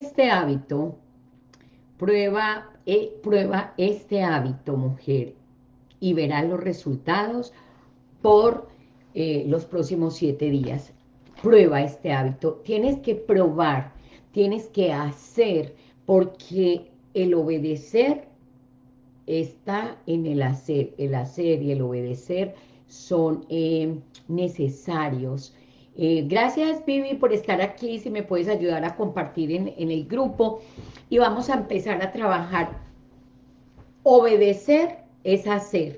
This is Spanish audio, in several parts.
este hábito, prueba este hábito, mujer, y verás los resultados por los próximos 7 días. Prueba este hábito. Tienes que probar, tienes que hacer, porque el obedecer está en el hacer. El hacer y el obedecer son necesarios. Gracias, Vivi, por estar aquí. Si me puedes ayudar a compartir en el grupo. Y vamos a empezar a trabajar. Obedecer es hacer.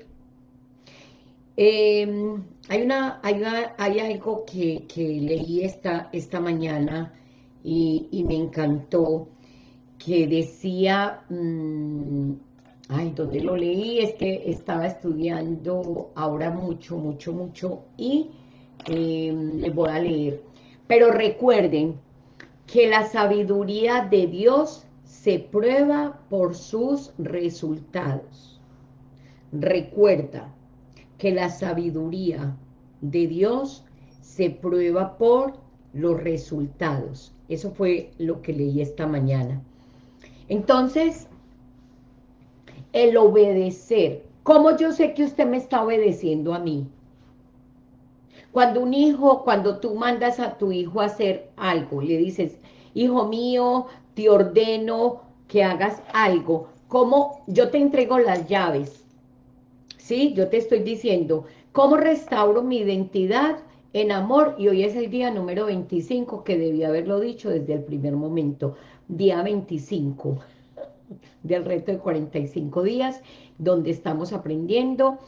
Hay algo que leí esta mañana y me encantó, que decía, ay, ¿dónde lo leí? Es que estaba estudiando ahora mucho, y les voy a leer. Pero recuerden que la sabiduría de Dios se prueba por sus resultados. Recuerda que la sabiduría de Dios se prueba por los resultados. Eso fue lo que leí esta mañana. Entonces, el obedecer. ¿Cómo yo sé que usted me está obedeciendo a mí? Cuando tú mandas a tu hijo a hacer algo, le dices, hijo mío, te ordeno que hagas algo. ¿Cómo yo te entrego las llaves? ¿Sí? Yo te estoy diciendo, ¿cómo restauro mi identidad en amor? Y hoy es el día número 25, que debí haberlo dicho desde el primer momento. Día 25 del reto de 45 días, donde estamos aprendiendo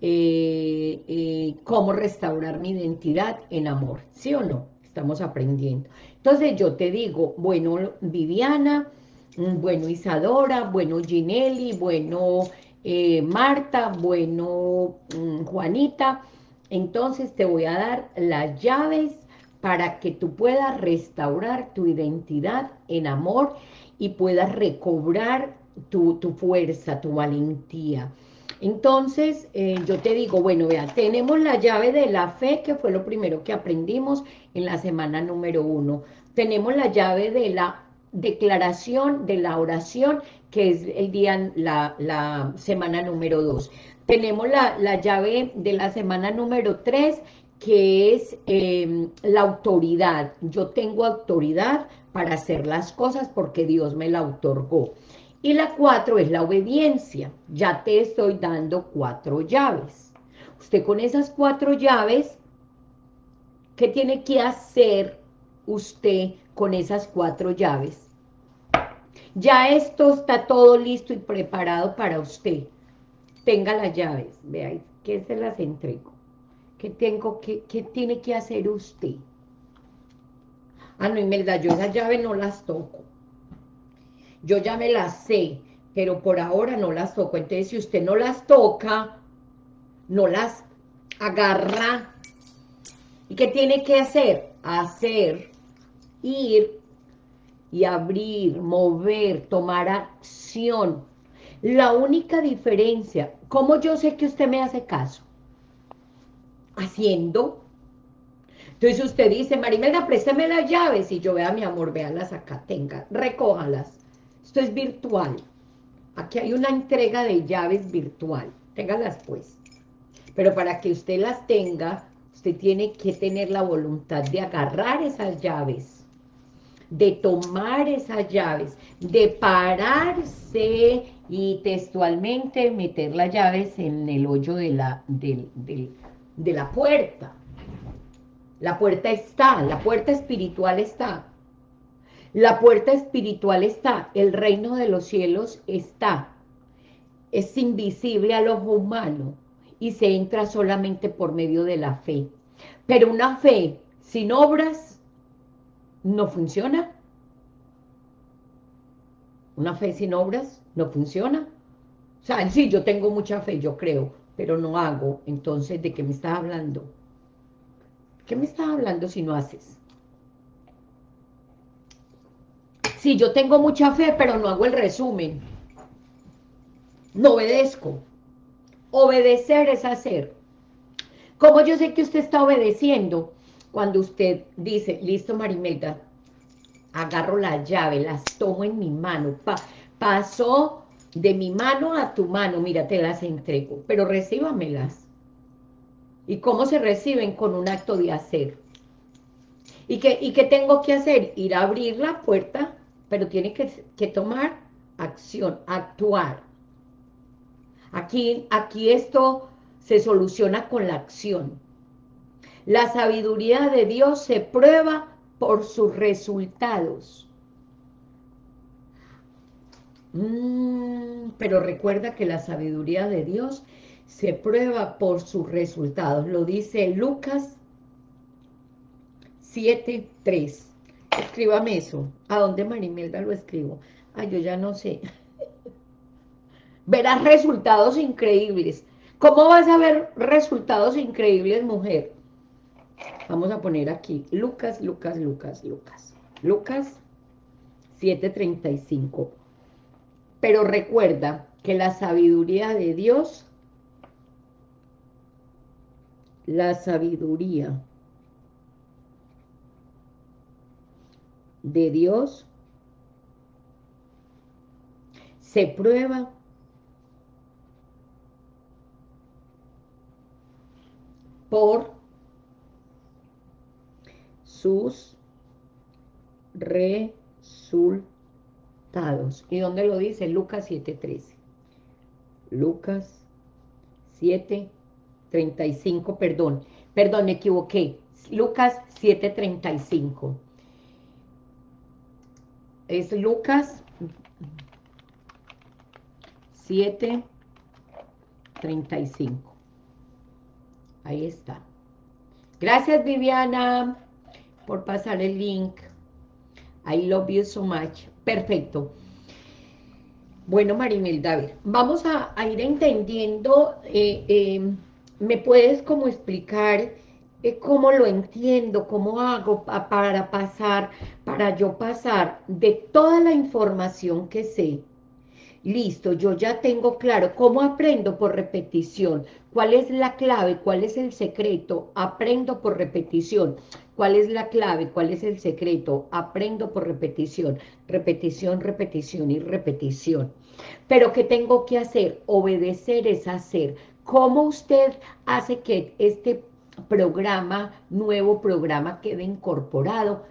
cómo restaurar mi identidad en amor, ¿sí o no? Estamos aprendiendo. Entonces yo te digo, bueno, Viviana, bueno, Isadora, bueno, Ginelli, bueno, Marta, bueno, Juanita, entonces te voy a dar las llaves para que tú puedas restaurar tu identidad en amor y puedas recobrar tu fuerza, tu valentía. Entonces, yo te digo, bueno, vea, tenemos la llave de la fe, que fue lo primero que aprendimos en la semana número 1. Tenemos la llave de la declaración, de la oración, que es el día, la semana número 2. Tenemos la llave de la semana número 3, que es la autoridad. Yo tengo autoridad para hacer las cosas porque Dios me la otorgó. Y la 4 es la obediencia. Ya te estoy dando 4 llaves. Usted con esas 4 llaves, ¿qué tiene que hacer usted con esas 4 llaves? Ya esto está todo listo y preparado para usted. Tenga las llaves. Vea, que se las entrego. ¿Qué tiene que hacer usted? Ah, no, Imelda, yo esas llaves no las toco. Yo ya me las sé, pero por ahora no las toco. Entonces, si usted no las toca, no las agarra, ¿y qué tiene que hacer? Hacer, ir y abrir, mover, tomar acción. La única diferencia, ¿cómo yo sé que usted me hace caso? Haciendo. Entonces usted dice, Marimelda, présteme las llaves, y yo, vea, mi amor, véalas acá, tenga, recójalas. Esto es virtual. Aquí hay una entrega de llaves virtual. Téngalas pues. Pero para que usted las tenga, usted tiene que tener la voluntad de agarrar esas llaves, de tomar esas llaves, de pararse y textualmente meter las llaves en el hoyo de la puerta. La puerta está, la puerta espiritual está. La puerta espiritual está, el reino de los cielos está. Es invisible al ojo humano y se entra solamente por medio de la fe. Pero una fe sin obras no funciona. Una fe sin obras no funciona. O sea, sí, yo tengo mucha fe, yo creo, pero no hago. Entonces, ¿de qué me estás hablando? ¿Qué me estás hablando si no haces? Sí, yo tengo mucha fe, pero no hago el resumen. No obedezco. Obedecer es hacer. ¿Cómo yo sé que usted está obedeciendo? Cuando usted dice, listo, Marimelda, agarro la llave, las tomo en mi mano, pasó de mi mano a tu mano, mira, te las entrego, pero recíbamelas. ¿Y cómo se reciben? Con un acto de hacer. ¿Y qué tengo que hacer? Ir a abrir la puerta, pero tiene que tomar acción, actuar. Aquí esto se soluciona con la acción. La sabiduría de Dios se prueba por sus resultados. Pero recuerda que la sabiduría de Dios se prueba por sus resultados. Lo dice Lucas 7:3. Escríbame eso. ¿A dónde, Marimelda, lo escribo? Ay, yo ya no sé. Verás resultados increíbles. ¿Cómo vas a ver resultados increíbles, mujer? Vamos a poner aquí, Lucas 7:35. Pero recuerda que la sabiduría de Dios se prueba por sus resultados. ¿Y dónde lo dice? Lucas 7:13. Lucas 7:35, perdón, me equivoqué. Lucas 7:35. Es Lucas 7:35. Ahí está. Gracias, Viviana, por pasar el link. I love you so much. Perfecto. Bueno, Marimelda, a ver, vamos a ir entendiendo, ¿me puedes como explicar cómo lo entiendo, cómo hago para yo pasar de toda la información que sé? Listo, yo ya tengo claro cómo aprendo por repetición. ¿Cuál es la clave? ¿Cuál es el secreto? Aprendo por repetición. ¿Cuál es la clave? ¿Cuál es el secreto? Aprendo por repetición. Repetición, repetición y repetición. Pero ¿qué tengo que hacer? Obedecer es hacer. ¿Cómo usted hace que este nuevo programa quede incorporado?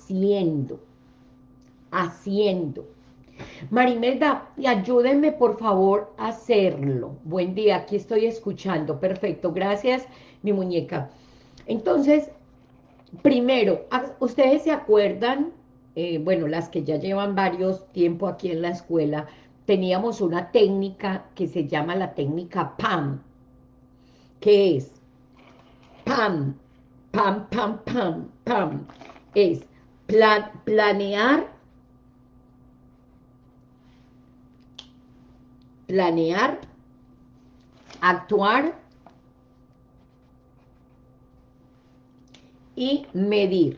Haciendo. Marimelda, ayúdenme por favor a hacerlo. Buen día, aquí estoy escuchando. Perfecto, gracias, mi muñeca. Entonces, primero, ¿ustedes se acuerdan? Bueno, las que ya llevan varios tiempo aquí en la escuela, teníamos una técnica que se llama la técnica PAM. ¿Qué es? PAM, PAM, PAM, PAM, PAM. Es planear, actuar y medir.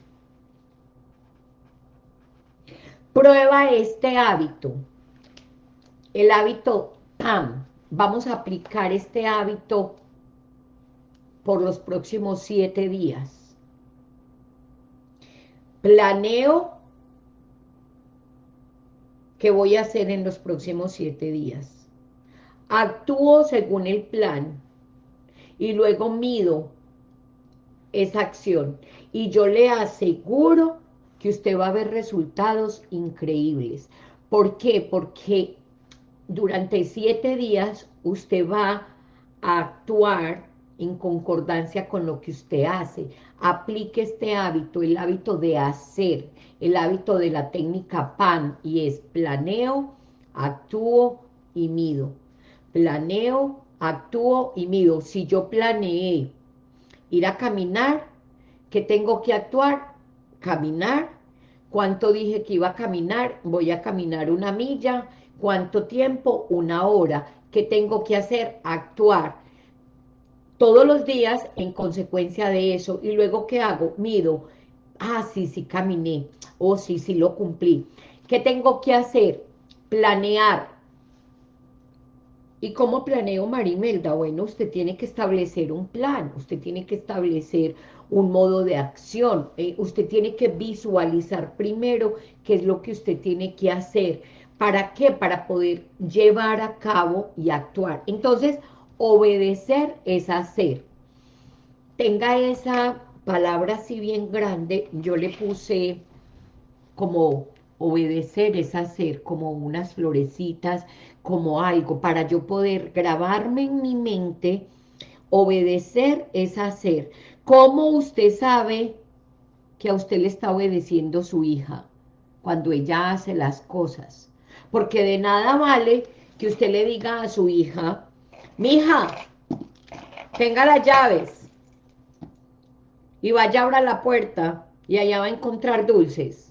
Prueba este hábito, el hábito PAM. Vamos a aplicar este hábito por los próximos 7 días. Planeo qué voy a hacer en los próximos 7 días. Actúo según el plan y luego mido esa acción. Y yo le aseguro que usted va a ver resultados increíbles. ¿Por qué? Porque durante 7 días usted va a actuar en concordancia con lo que usted hace. Aplique este hábito, el hábito de hacer, el hábito de la técnica PAN, y es planeo, actúo y mido. Planeo, actúo y mido. Si yo planeé ir a caminar, ¿qué tengo que actuar? Caminar. ¿Cuánto dije que iba a caminar? Voy a caminar 1 milla. ¿Cuánto tiempo? 1 hora. ¿Qué tengo que hacer? Actuar todos los días en consecuencia de eso. ¿Y luego qué hago? Mido. Ah, sí, caminé. Oh, sí, lo cumplí. ¿Qué tengo que hacer? Planear. ¿Y cómo planeo, Marimelda? Bueno, usted tiene que establecer un plan, usted tiene que establecer un modo de acción. Usted tiene que visualizar primero qué es lo que usted tiene que hacer. ¿Para qué? Para poder llevar a cabo y actuar. Entonces, obedecer es hacer. Tenga esa palabra así bien grande, yo le puse como obedecer es hacer, como unas florecitas, como algo, para yo poder grabarme en mi mente, obedecer es hacer. ¿Cómo usted sabe que a usted le está obedeciendo su hija? Cuando ella hace las cosas. Porque de nada vale que usted le diga a su hija, mija, tenga las llaves y vaya abra la puerta y allá va a encontrar dulces.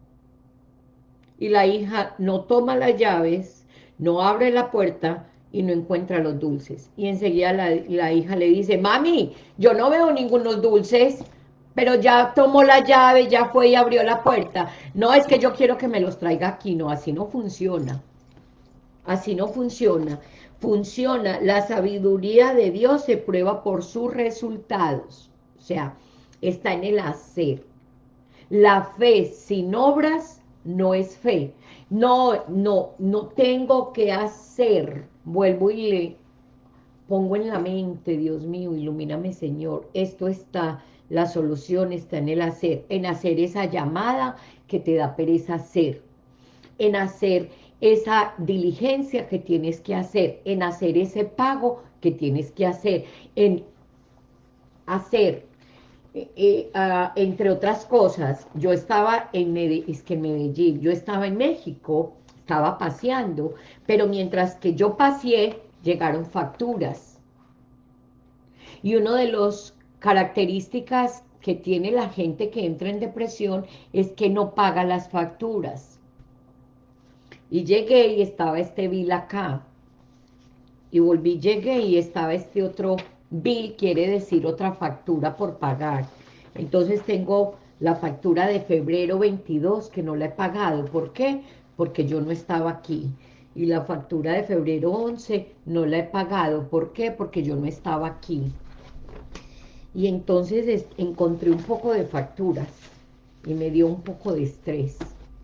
Y la hija no toma las llaves, no abre la puerta y no encuentra los dulces. Y enseguida la hija le dice, mami, yo no veo ningunos dulces, pero ya tomó la llave, ya fue y abrió la puerta. No, es que yo quiero que me los traiga aquí. No, así no funciona. Así no funciona. Funciona, la sabiduría de Dios se prueba por sus resultados. O sea, está en el hacer. La fe sin obras no es fe. No tengo que hacer. Vuelvo y le pongo en la mente, Dios mío, ilumíname, Señor. Esto está, la solución está en el hacer. En hacer esa llamada que te da pereza hacer. En hacer esa diligencia que tienes que hacer. En hacer ese pago que tienes que hacer. En hacer entre otras cosas, yo estaba en Medellín, yo estaba en México, estaba paseando, pero mientras que yo paseé, llegaron facturas. Y una de las características que tiene la gente que entra en depresión es que no paga las facturas. Y llegué y estaba este bill acá. Y volví, llegué y estaba este otro bill, quiere decir otra factura por pagar. Entonces tengo la factura de febrero 22 que no la he pagado. ¿Por qué? Porque yo no estaba aquí. Y la factura de febrero 11 no la he pagado. ¿Por qué? Porque yo no estaba aquí. Y entonces encontré un poco de facturas y me dio un poco de estrés.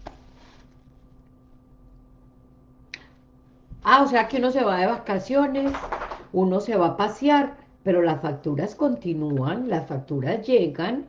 O sea que uno se va de vacaciones, uno se va a pasear, pero las facturas continúan, las facturas llegan.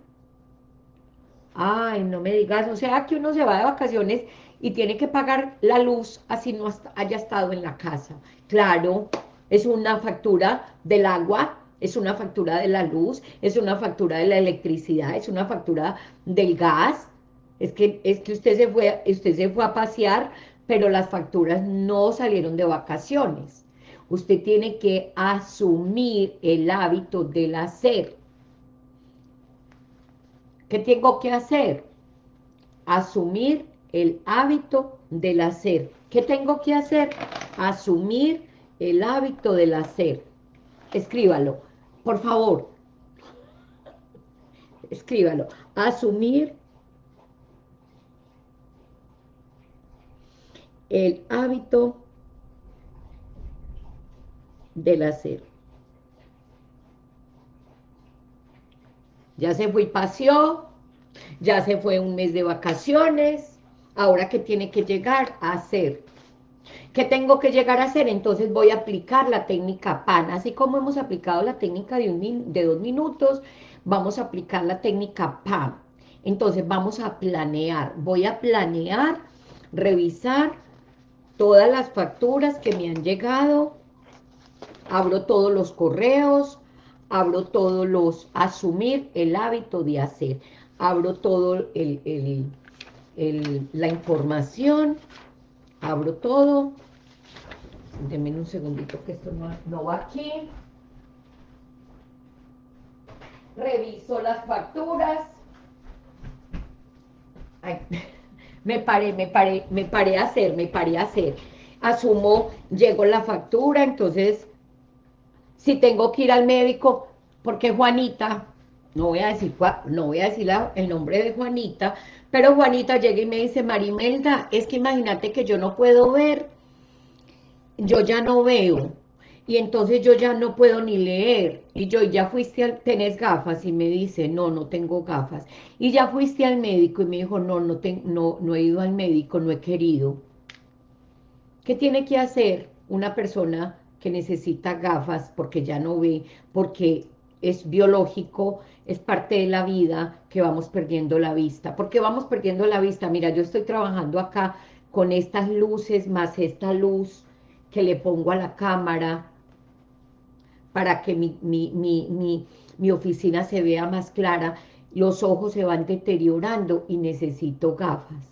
Ay, no me digas, o sea que uno se va de vacaciones y tiene que pagar la luz así no haya estado en la casa. Claro, es una factura del agua, es una factura de la luz, es una factura de la electricidad, es una factura del gas. Es que usted se fue a pasear, pero las facturas no salieron de vacaciones. Usted tiene que asumir el hábito del hacer. ¿Qué tengo que hacer? Asumir el hábito del hacer. ¿Qué tengo que hacer? Asumir el hábito del hacer. Escríbalo, por favor. Escríbalo. Asumir el hábito del hacer. Ya se fue y paseó, ya se fue un mes de vacaciones, ahora que tiene que llegar a hacer. ¿Qué tengo que llegar a hacer? Entonces voy a aplicar la técnica PAN, así como hemos aplicado la técnica de 2 minutos, vamos a aplicar la técnica PAN. Entonces vamos a planear, voy a planear, revisar todas las facturas que me han llegado, abro todos los correos, abro todos asumir el hábito de hacer, abro todo la información, abro todo, denme un segundito que esto no va aquí, reviso las facturas, ay, me paré a hacer, asumo, llegó la factura, entonces si tengo que ir al médico, porque Juanita, no voy a decir, el nombre de Juanita, pero Juanita llega y me dice, Marimelda, es que imagínate que yo no puedo ver, yo ya no veo, Y entonces yo ya no puedo ni leer. Y yo, ¿ya fuiste tenés gafas? Y me dice, no, no tengo gafas. Y ya fuiste al médico y me dijo, no, no he ido al médico, no he querido. ¿Qué tiene que hacer una persona que necesita gafas porque ya no ve, porque es biológico, es parte de la vida, que vamos perdiendo la vista? ¿Por qué vamos perdiendo la vista? Mira, yo estoy trabajando acá con estas luces más esta luz que le pongo a la cámara para que mi oficina se vea más clara. Los ojos se van deteriorando y necesito gafas.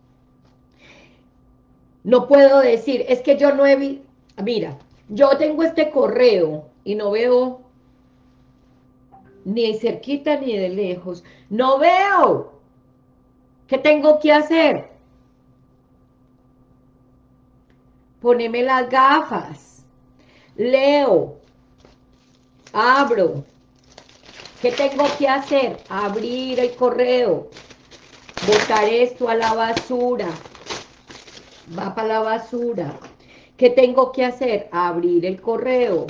No puedo decir, es que yo no he visto, mira, yo tengo este correo y no veo ni cerquita ni de lejos. No veo. ¿Qué tengo que hacer? Poneme las gafas. Leo. Abro. ¿Qué tengo que hacer? Abrir el correo. Botar esto a la basura. Va para la basura. ¿Qué tengo que hacer? Abrir el correo.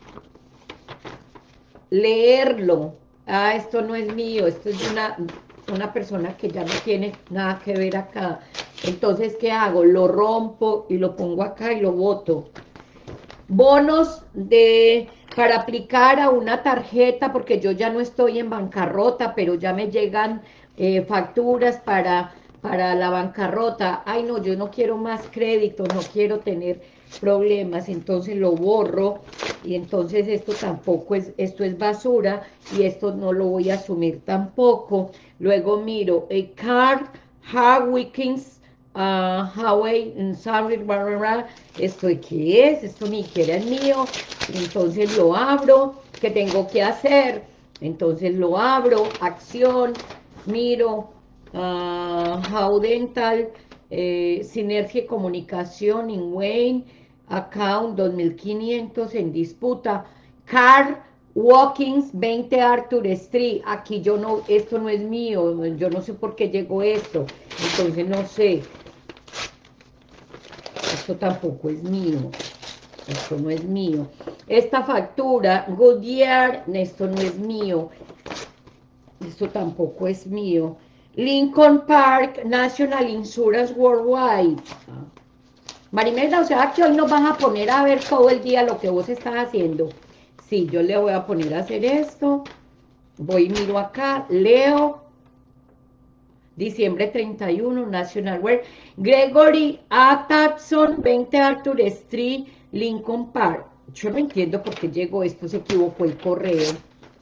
Leerlo. Ah, esto no es mío, esto es de una persona que ya no tiene nada que ver acá. Entonces, ¿qué hago? Lo rompo y lo pongo acá y lo boto. Bonos para aplicar a una tarjeta, porque yo ya no estoy en bancarrota, pero ya me llegan facturas para la bancarrota. Ay, no, yo no quiero más crédito, no quiero tener problemas, entonces lo borro, y entonces esto tampoco es, esto es basura, y esto no lo voy a asumir tampoco. Luego miro, card, hard weekends, Huawei, sorry, blah, blah, blah. ¿Esto qué es? Esto ni siquiera es mío. Entonces lo abro. ¿Qué tengo que hacer? Entonces lo abro, acción, miro, How Dental, Sinergia y Comunicación, in Wayne, account 2500 en disputa, car, Walkings 20 Arthur Street, aquí yo no, esto no es mío, yo no sé por qué llegó esto, entonces no sé, esto tampoco es mío, esto no es mío, esta factura, Goodyear, esto no es mío, esto tampoco es mío, Lincoln Park, National Insurance Worldwide, Marimelda, o sea que hoy nos vas a poner a ver todo el día lo que vos estás haciendo. Sí, yo le voy a poner a hacer esto, voy y miro acá, leo, diciembre 31, National Wear, Gregory A. Tapson, 20 Arthur Street, Lincoln Park. Yo no entiendo por qué llegó esto, se equivocó el correo.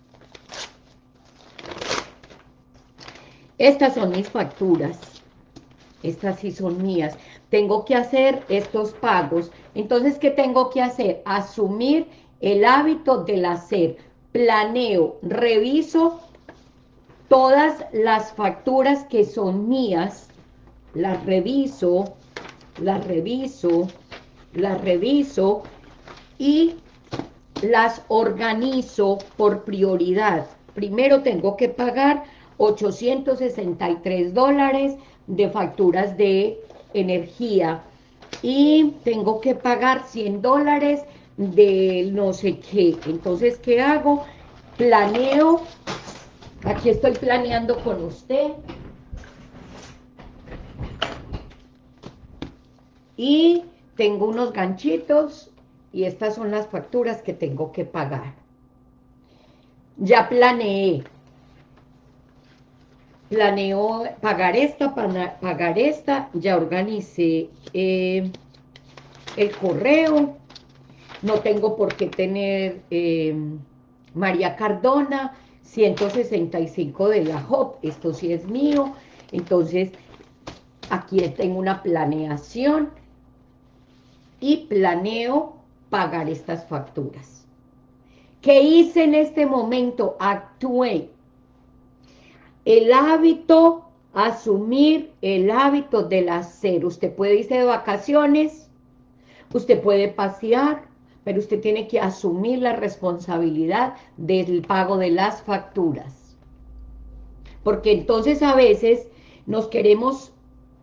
Estas son mis facturas. Estas sí son mías. Tengo que hacer estos pagos. Entonces, ¿qué tengo que hacer? Asumir el hábito del hacer. Planeo, reviso todas las facturas que son mías, las reviso, las reviso, las reviso y las organizo por prioridad. Primero tengo que pagar $863 de facturas de energía y tengo que pagar $100 de no sé qué. Entonces, ¿qué hago? Planeo, aquí estoy planeando con usted y tengo unos ganchitos y estas son las facturas que tengo que pagar. Ya planeé. Planeo pagar esta, ya organicé el correo, no tengo por qué tener María Cardona, 165 de la JOP, esto sí es mío, entonces aquí tengo una planeación y planeo pagar estas facturas. ¿Qué hice en este momento? Actué. El hábito, asumir el hábito del hacer. Usted puede irse de vacaciones, usted puede pasear, pero usted tiene que asumir la responsabilidad del pago de las facturas. Porque entonces a veces nos queremos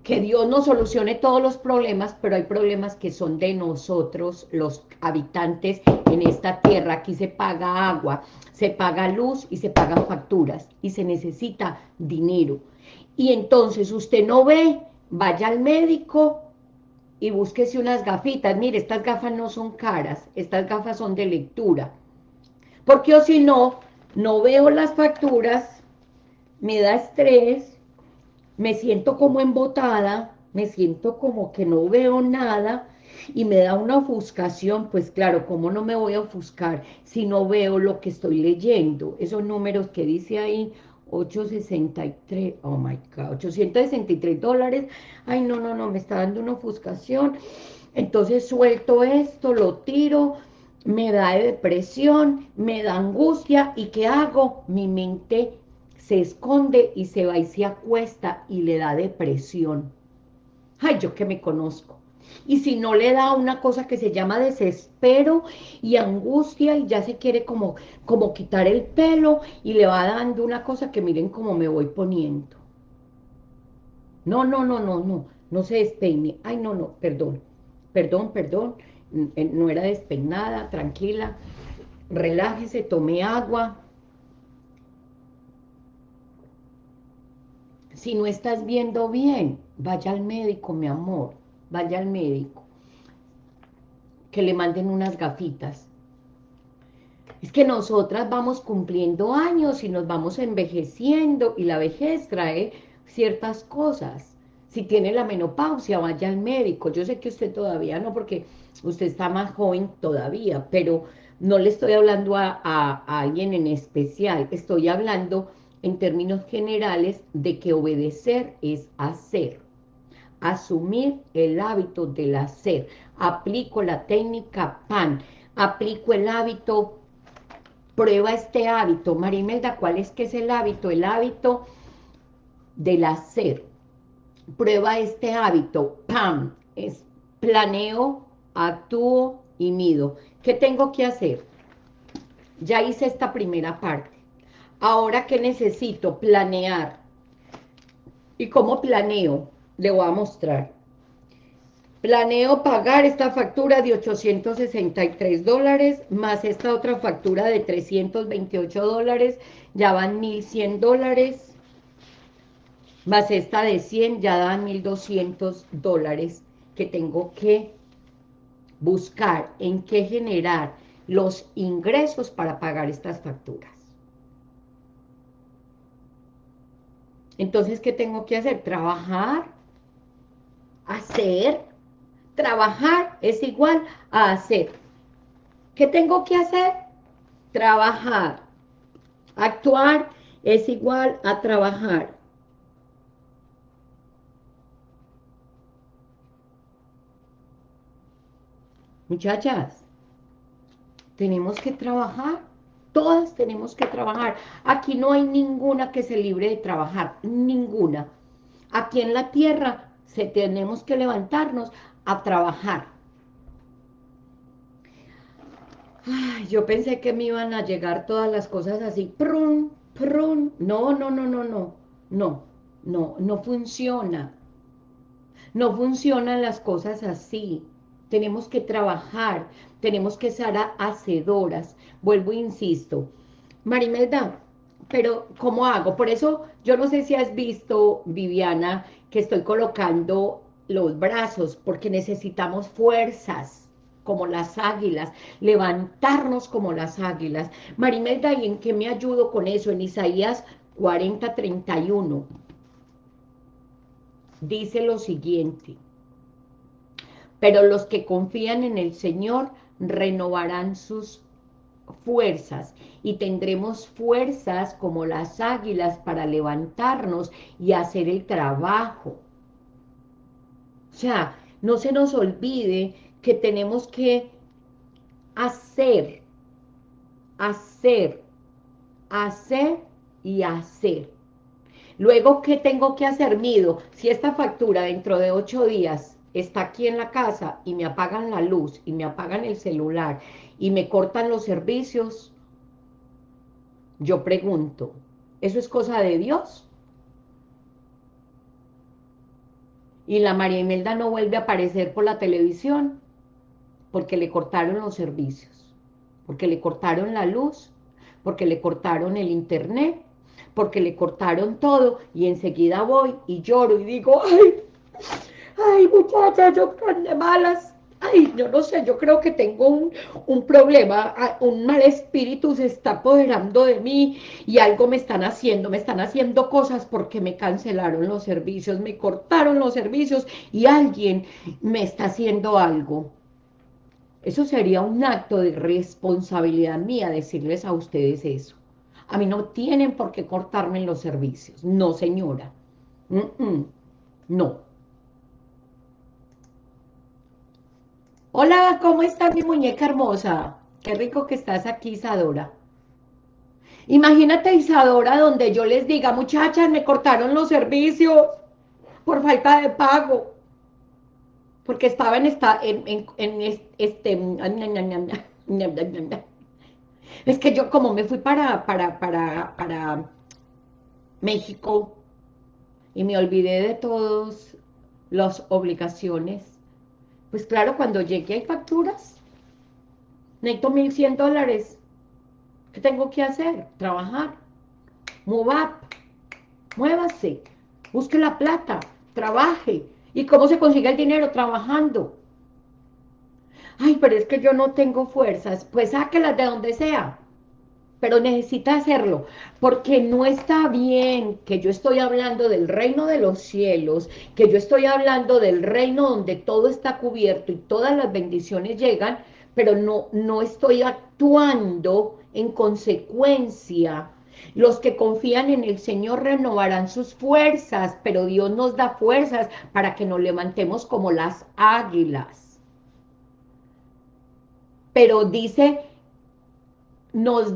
que Dios nos solucione todos los problemas, pero hay problemas que son de nosotros, los habitantes en esta tierra. Aquí se paga agua, se paga luz y se pagan facturas y se necesita dinero. Y entonces usted no ve, vaya al médico y búsquese unas gafitas. Mire, estas gafas no son caras, estas gafas son de lectura. Porque o si no, no veo las facturas, me da estrés, me siento como embotada, me siento como que no veo nada y me da una ofuscación. Pues claro, ¿cómo no me voy a ofuscar si no veo lo que estoy leyendo? Esos números que dice ahí, 863, oh my God, $863, ay no, no, no, me está dando una ofuscación. Entonces suelto esto, lo tiro, me da depresión, me da angustia, ¿y qué hago? Mi mente se esconde y se va y se acuesta y le da depresión. Ay, yo que me conozco. Y si no le da una cosa que se llama desespero y angustia y ya se quiere como quitar el pelo y le va dando una cosa que miren cómo me voy poniendo. No, no, no, no, no, no se despeine. Ay, no, no, perdón, perdón, perdón. No era despeinada, tranquila. Relájese, tome agua. Si no estás viendo bien, vaya al médico, mi amor, vaya al médico, que le manden unas gafitas. Es que nosotras vamos cumpliendo años y nos vamos envejeciendo y la vejez trae ciertas cosas. Si tiene la menopausia, vaya al médico. Yo sé que usted todavía no, porque usted está más joven todavía, pero no le estoy hablando a alguien en especial. Estoy hablando en términos generales de que obedecer es hacer. Asumir el hábito del hacer. Aplico la técnica PAN. Aplico el hábito. Prueba este hábito. Marimelda, ¿cuál es que es el hábito? El hábito del hacer. Prueba este hábito. ¡Pam! Es planeo, actúo y mido. ¿Qué tengo que hacer? Ya hice esta primera parte. Ahora, ¿qué necesito? Planear. ¿Y cómo planeo? Le voy a mostrar. Planeo pagar esta factura de $863, más esta otra factura de $328, ya van $1,100, más esta de 100, ya dan $1,200, que tengo que buscar en qué generar los ingresos para pagar estas facturas. Entonces, ¿qué tengo que hacer? Trabajar, hacer. Trabajar es igual a hacer. ¿Qué tengo que hacer? Trabajar. Actuar es igual a trabajar. Muchachas, tenemos que trabajar. Todas tenemos que trabajar. Aquí no hay ninguna que se libre de trabajar. Ninguna. Aquí en la tierra tenemos que levantarnos a trabajar. Ay, yo pensé que me iban a llegar todas las cosas así. Prun, prun. No, no, no, no, no. No, no, no funciona. No funcionan las cosas así. Tenemos que trabajar, tenemos que ser hacedoras. Vuelvo e insisto. Marimelda, pero ¿cómo hago? Por eso yo no sé si has visto, Viviana, que estoy colocando los brazos, porque necesitamos fuerzas como las águilas, levantarnos como las águilas. Marimelda, ¿y en qué me ayudo con eso? En Isaías 40:31 dice lo siguiente: pero los que confían en el Señor renovarán sus fuerzas y tendremos fuerzas como las águilas para levantarnos y hacer el trabajo. O sea, no se nos olvide que tenemos que hacer, hacer, hacer y hacer. Luego, ¿qué tengo que hacer? Mido, si esta factura dentro de 8 días está aquí en la casa y me apagan la luz y me apagan el celular y me cortan los servicios, yo pregunto, ¿eso es cosa de Dios? y la María Imelda no vuelve a aparecer por la televisión porque le cortaron los servicios, porque le cortaron la luz, porque le cortaron el internet, porque le cortaron todo, y enseguida voy y lloro y digo, ay, muchacha, yo tan de malas. Ay, yo no sé, yo creo que tengo un problema, un mal espíritu se está apoderando de mí y algo me están haciendo cosas porque me cancelaron los servicios, me cortaron los servicios y alguien me está haciendo algo. Eso sería un acto de responsabilidad mía decirles a ustedes eso. A mí no tienen por qué cortarme los servicios. No, señora. No. Hola, ¿cómo está mi muñeca hermosa? Qué rico que estás aquí, Isadora. Imagínate, Isadora, donde yo les diga, muchachas, me cortaron los servicios por falta de pago, porque estaba es que yo como me fui para México y me olvidé de todas las obligaciones, pues claro, cuando llegué hay facturas, necesito $1,100. ¿Qué tengo que hacer? Trabajar. Move up. Muévase. Busque la plata. Trabaje. ¿Y cómo se consigue el dinero? Trabajando. Ay, pero es que yo no tengo fuerzas. Pues sáquelas de donde sea. Pero necesita hacerlo, porque no está bien que yo estoy hablando del reino de los cielos, que yo estoy hablando del reino donde todo está cubierto y todas las bendiciones llegan, pero no estoy actuando en consecuencia. Los que confían en el Señor renovarán sus fuerzas, pero Dios nos da fuerzas para que nos levantemos como las águilas. Pero dice, nos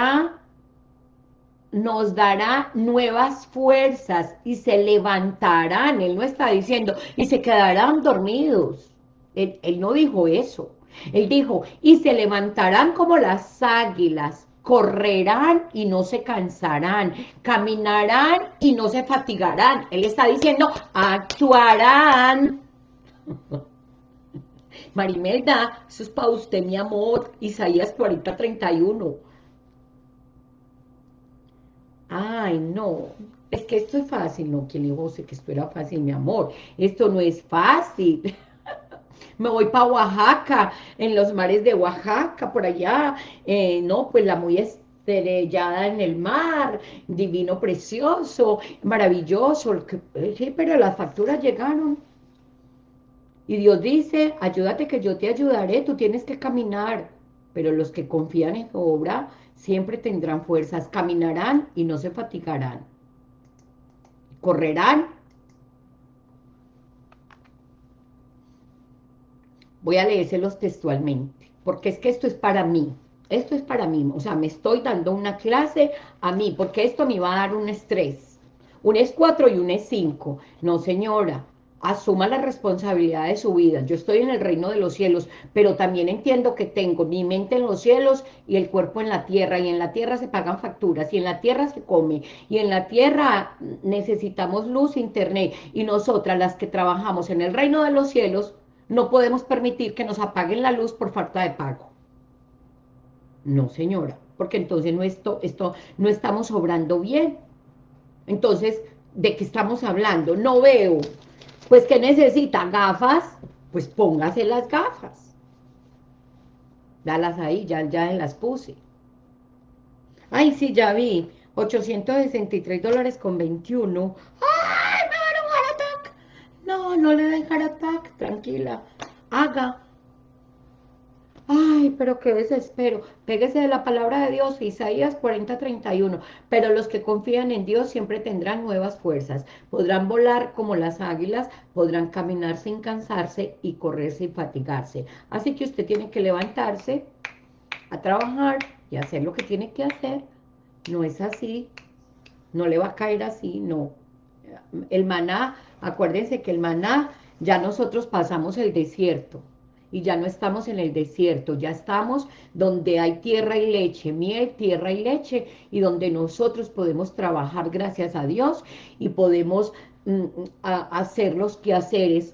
dará nuevas fuerzas y se levantarán. Él no está diciendo, y se quedarán dormidos. Él no dijo eso. Él dijo, y se levantarán como las águilas, correrán y no se cansarán, caminarán y no se fatigarán. Él está diciendo, actuarán. Marimelda, eso es para usted, mi amor. Isaías 40:31. Ay, no, es que esto es fácil, no, ¿quién le dijo que esto era fácil, mi amor? Esto no es fácil. Me voy para Oaxaca, en los mares de Oaxaca, por allá, no, pues la muy estrellada en el mar, divino, precioso, maravilloso, sí, pero las facturas llegaron. Y Dios dice, ayúdate que yo te ayudaré, tú tienes que caminar. Pero los que confían en su obra siempre tendrán fuerzas, caminarán y no se fatigarán. Correrán. Voy a leérselos textualmente, porque es que esto es para mí. Esto es para mí, o sea, me estoy dando una clase a mí, porque esto me va a dar un estrés. Un es 4 y un es 5. No, señora, asuma la responsabilidad de su vida. Yo estoy en el reino de los cielos, pero también entiendo que tengo mi mente en los cielos y el cuerpo en la tierra, y en la tierra se pagan facturas, y en la tierra se come, y en la tierra necesitamos luz, internet, y nosotras las que trabajamos en el reino de los cielos, no podemos permitir que nos apaguen la luz por falta de pago. No, señora, porque entonces esto no estamos obrando bien. Entonces, ¿de qué estamos hablando? No veo. Pues, ¿qué necesita? ¿Gafas? Pues póngase las gafas. Dalas ahí, ya las puse. Ay, sí, ya vi. $863.21. ¡Ay, me va a dar un heart attack! No, no le den heart attack, tranquila. Haga. Ay, pero qué desespero. Péguese de la palabra de Dios, Isaías 40:31. Pero los que confían en Dios siempre tendrán nuevas fuerzas. Podrán volar como las águilas, podrán caminar sin cansarse y correr sin fatigarse. Así que usted tiene que levantarse a trabajar y hacer lo que tiene que hacer. No es así, no le va a caer así, no. El maná, acuérdense que el maná, ya nosotros pasamos el desierto y ya no estamos en el desierto, ya estamos donde hay tierra y leche, miel, tierra y leche, y donde nosotros podemos trabajar gracias a Dios y podemos hacer los quehaceres.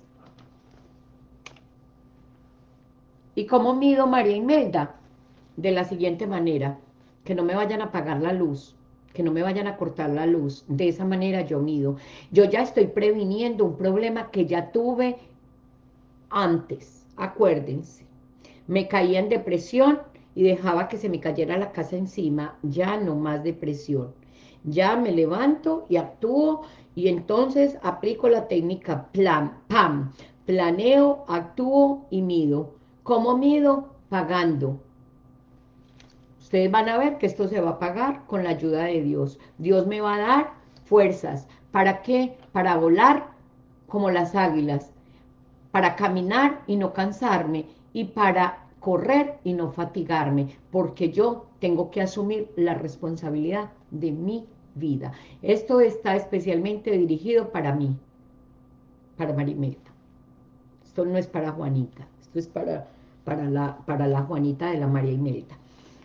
¿Y cómo mido, María Imelda? De la siguiente manera: que no me vayan a apagar la luz, que no me vayan a cortar la luz. De esa manera yo mido. Yo ya estoy previniendo un problema que ya tuve antes, acuérdense. Me caía en depresión y dejaba que se me cayera la casa encima. Ya no más depresión. Ya me levanto y actúo, y entonces aplico la técnica plan, PAM. Planeo, actúo y mido. ¿Cómo mido? Pagando. Ustedes van a ver que esto se va a pagar con la ayuda de Dios. Dios me va a dar fuerzas. ¿Para qué? Para volar como las águilas, para caminar y no cansarme, y para correr y no fatigarme, porque yo tengo que asumir la responsabilidad de mi vida. Esto está especialmente dirigido para mí, para Marimelda. Esto no es para Juanita, esto es para la Juanita de la María Imelda.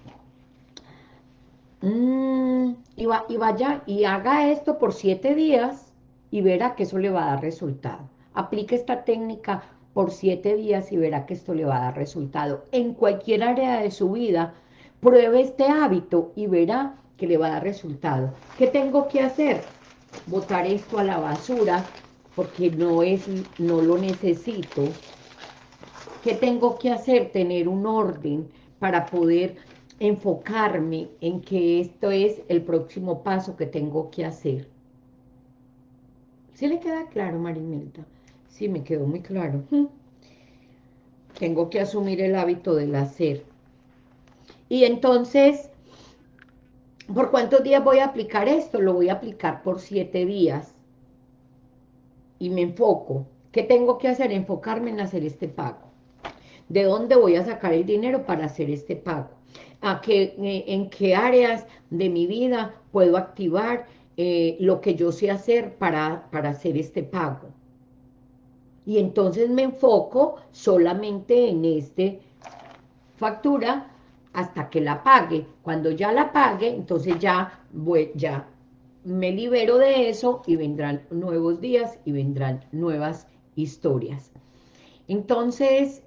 Y vaya y haga esto por 7 días y verá que eso le va a dar resultado. Aplique esta técnica por 7 días y verá que esto le va a dar resultado. En cualquier área de su vida, pruebe este hábito y verá que le va a dar resultado. ¿Qué tengo que hacer? Botar esto a la basura porque no lo necesito. ¿Qué tengo que hacer? Tener un orden para poder enfocarme en que esto es el próximo paso que tengo que hacer. ¿Sí le queda claro, Marimelda? Sí, me quedó muy claro. Tengo que asumir el hábito del hacer. Y entonces, ¿por cuántos días voy a aplicar esto? Lo voy a aplicar por 7 días. Y me enfoco. ¿Qué tengo que hacer? Enfocarme en hacer este pago. ¿De dónde voy a sacar el dinero para hacer este pago? ¿En qué áreas de mi vida puedo activar lo que yo sé hacer para hacer este pago? Y entonces me enfoco solamente en esta factura hasta que la pague. Cuando ya la pague, entonces ya me libero de eso y vendrán nuevos días y vendrán nuevas historias. Entonces,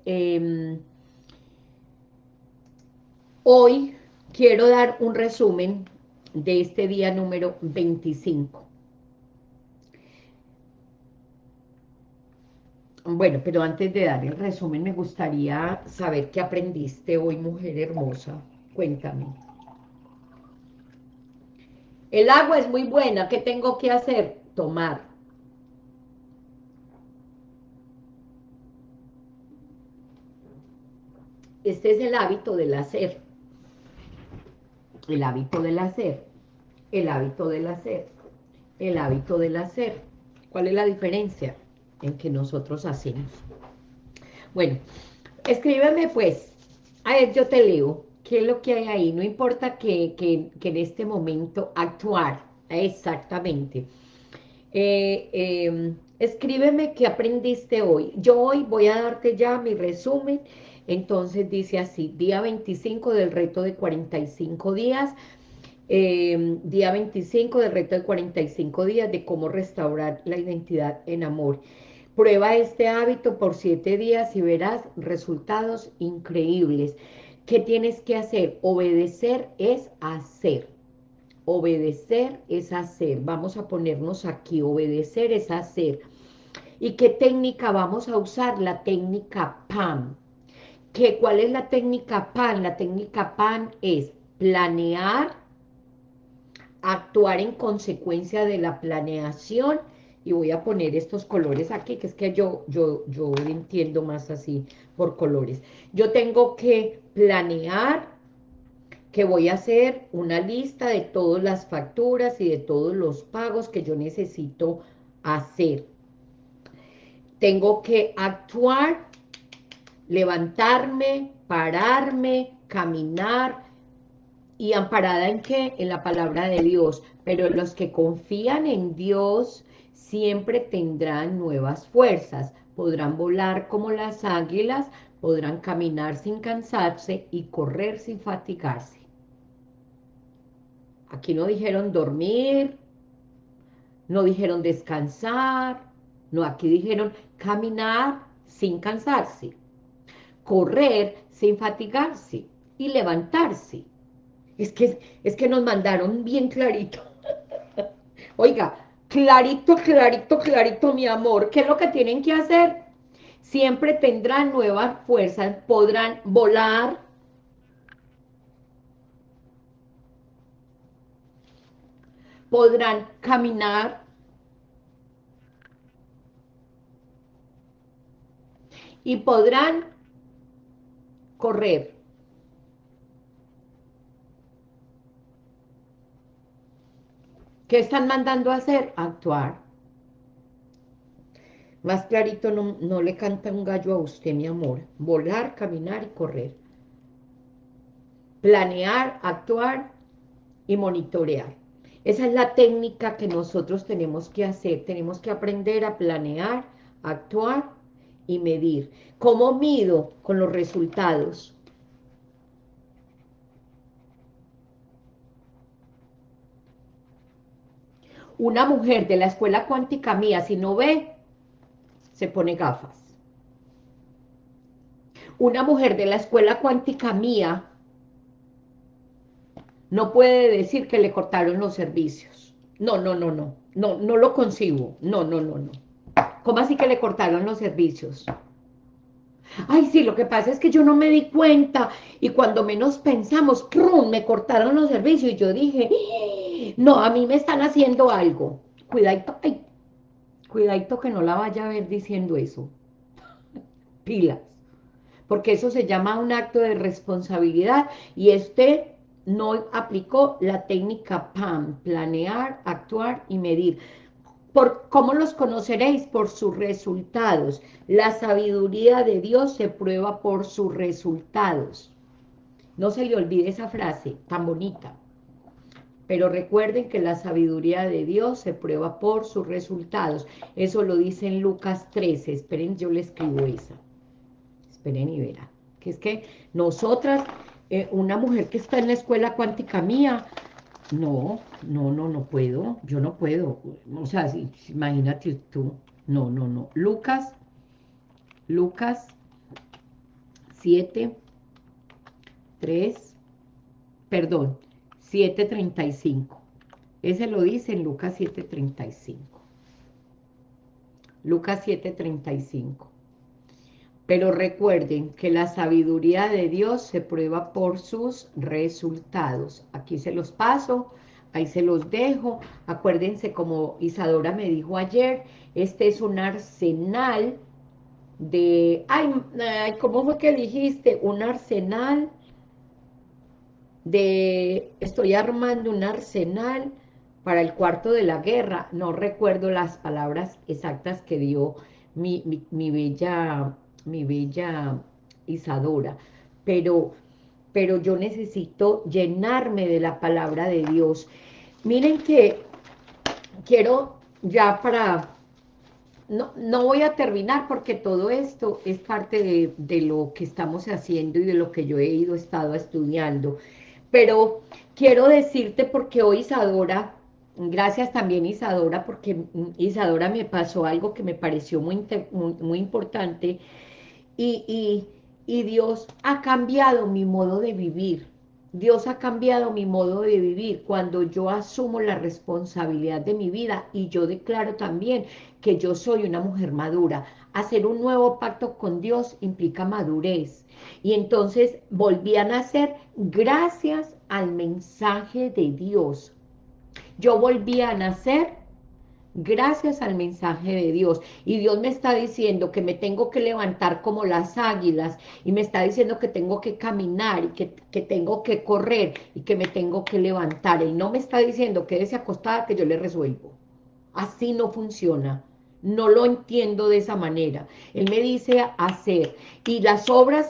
hoy quiero dar un resumen de este día número 25. Bueno, pero antes de dar el resumen, me gustaría saber qué aprendiste hoy, mujer hermosa. Cuéntame. El agua es muy buena. ¿Qué tengo que hacer? Tomar. Este es el hábito del hacer. El hábito del hacer. El hábito del hacer. El hábito del hacer. ¿Cuál es la diferencia en que nosotros hacemos? Bueno, escríbeme pues. A ver, yo te leo. ¿Qué es lo que hay ahí? No importa que en este momento actuar. Exactamente. Escríbeme qué aprendiste hoy. Yo hoy voy a darte ya mi resumen. Entonces dice así: día 25 del reto de 45 días. Día 25 del reto de 45 días de cómo restaurar la identidad en amor. Prueba este hábito por 7 días y verás resultados increíbles. ¿Qué tienes que hacer? Obedecer es hacer. Obedecer es hacer. Vamos a ponernos aquí. Obedecer es hacer. ¿Y qué técnica vamos a usar? La técnica PAM. ¿Cuál es la técnica PAM? La técnica PAM es planear, actuar en consecuencia de la planeación, y voy a poner estos colores aquí, que es que yo entiendo más así por colores. Yo tengo que planear que voy a hacer una lista de todas las facturas y de todos los pagos que yo necesito hacer. Tengo que actuar, levantarme, pararme, caminar. ¿Y amparada en qué? En la palabra de Dios. Pero los que confían en Dios siempre tendrán nuevas fuerzas. Podrán volar como las águilas, podrán caminar sin cansarse y correr sin fatigarse. Aquí no dijeron dormir, No dijeron descansar, no, aquí dijeron caminar sin cansarse, correr sin fatigarse y levantarse. Es que nos mandaron bien clarito. Oiga, clarito, clarito, clarito, mi amor. ¿Qué es lo que tienen que hacer? Siempre tendrán nuevas fuerzas, podrán volar, podrán caminar y podrán correr. ¿Qué están mandando a hacer? Actuar. Más clarito no le canta un gallo a usted, mi amor. Volar, caminar y correr. Planear, actuar y monitorear. Esa es la técnica que nosotros tenemos que hacer. Tenemos que aprender a planear, actuar y medir. ¿Cómo mido? Con los resultados. Una mujer de la escuela cuántica mía, si no ve, se pone gafas. Una mujer de la escuela cuántica mía no puede decir que le cortaron los servicios. No, no, no, no. No, no lo concibo. No, no, no, no. ¿Cómo así que le cortaron los servicios? Ay, sí, lo que pasa es que yo no me di cuenta y cuando menos pensamos, ¡prum!, me cortaron los servicios y yo dije, no, a mí me están haciendo algo. Cuidadito, ay, cuidadito que no la vaya a ver diciendo eso. Pilas. Porque eso se llama un acto de responsabilidad y no aplicó la técnica PAM, planear, actuar y medir. ¿Cómo los conoceréis? Por sus resultados. La sabiduría de Dios se prueba por sus resultados. No se le olvide esa frase tan bonita. Pero recuerden que la sabiduría de Dios se prueba por sus resultados. Eso lo dice en Lucas 13. Esperen, yo le escribo esa. Esperen y verán. Que es que nosotras, una mujer que está en la escuela cuántica mía, no, no, no, no puedo, yo no puedo. O sea, imagínate tú. No, no, no. Lucas 7, 3, perdón, 7:35. Ese lo dice en Lucas 7:35. Lucas 7:35. Pero recuerden que la sabiduría de Dios se prueba por sus resultados. Aquí se los paso, ahí se los dejo. Acuérdense, como Isadora me dijo ayer, este es un arsenal ay, ¿cómo fue que dijiste? Un arsenal estoy armando un arsenal para el cuarto de la guerra. No recuerdo las palabras exactas que dio mi bella Isadora, pero, pero yo necesito llenarme de la palabra de Dios. Miren que quiero ya no voy a terminar porque todo esto es parte de lo que estamos haciendo y de lo que yo estado estudiando. Pero quiero decirte porque hoy Isadora, gracias también Isadora, porque Isadora me pasó algo que me pareció muy importante y Dios ha cambiado mi modo de vivir. Dios ha cambiado mi modo de vivir cuando yo asumo la responsabilidad de mi vida y yo declaro también que yo soy una mujer madura. Hacer un nuevo pacto con Dios implica madurez. Y entonces volví a nacer gracias al mensaje de Dios. Yo volví a nacer gracias al mensaje de Dios. Y Dios me está diciendo que me tengo que levantar como las águilas, y me está diciendo que tengo que caminar, y que tengo que correr, y que me tengo que levantar. Él no me está diciendo quédese acostada que yo le resuelvo. Así no funciona. No lo entiendo de esa manera. Él me dice hacer, y las obras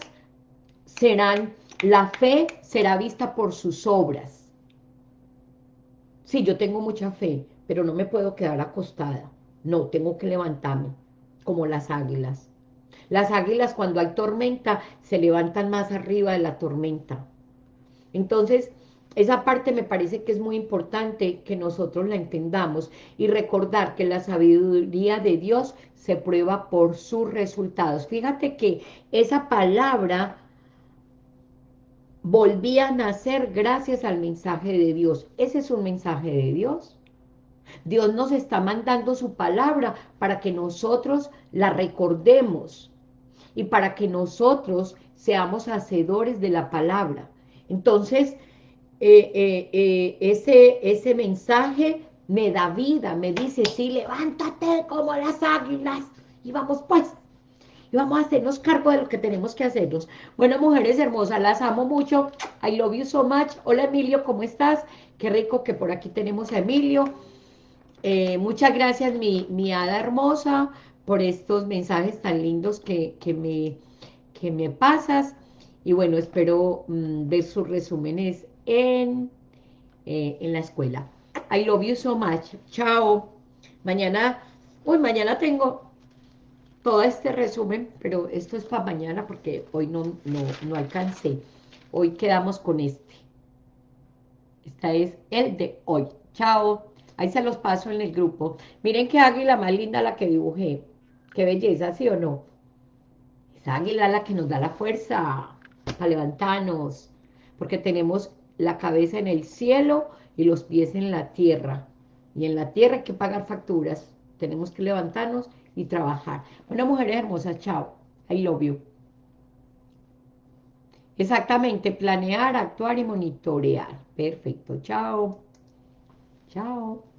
la fe será vista por sus obras. Sí, yo tengo mucha fe, pero no me puedo quedar acostada. No, tengo que levantarme, como las águilas. Las águilas cuando hay tormenta se levantan más arriba de la tormenta. Entonces, Esa parte me parece que es muy importante que nosotros la entendamos y recordar que la sabiduría de Dios se prueba por sus resultados. Fíjate que esa palabra volvía a nacer gracias al mensaje de Dios. Ese es un mensaje de Dios. Dios nos está mandando su palabra para que nosotros la recordemos y para que nosotros seamos hacedores de la palabra. Entonces, ese mensaje me da vida, me dice, sí, levántate como las águilas y vamos pues, y vamos a hacernos cargo de lo que tenemos que hacernos. Bueno, mujeres hermosas, las amo mucho, I love you so much. Hola Emilio, ¿cómo estás? Qué rico que por aquí tenemos a Emilio. Muchas gracias, mi hada hermosa, por estos mensajes tan lindos que me pasas. Y bueno, espero ver sus resúmenes en la escuela. I love you so much. Chao. Mañana, mañana tengo todo este resumen, pero esto es para mañana porque hoy no alcancé. Hoy quedamos con este. Este es el de hoy. Chao. Ahí se los paso en el grupo. Miren qué águila más linda la que dibujé. Qué belleza, ¿sí o no? Esa águila es la que nos da la fuerza para levantarnos. Porque tenemos la cabeza en el cielo y los pies en la tierra. Y en la tierra hay que pagar facturas. Tenemos que levantarnos y trabajar. Bueno, mujeres hermosas, chao. I love you. Exactamente, planear, actuar y monitorear. Perfecto, chao. Chao.